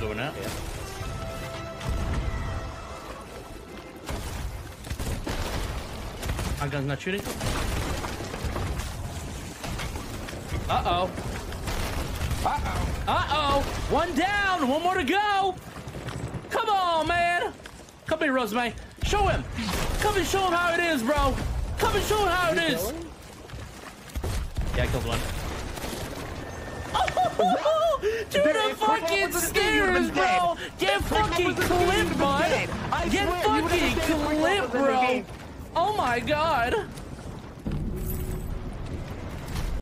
doing it. Yeah. My gun's not shooting. Uh-oh. Uh-oh. Uh-oh. One down. One more to go. Come on, man. Come here, Rosemary. Show him. Come and show him how it is, bro. Come and show him how it is. Yeah, I killed one. Oh, dude, the fucking stairs, bro. Get fucking clipped, bud. Get fucking clipped, bro. Oh my god.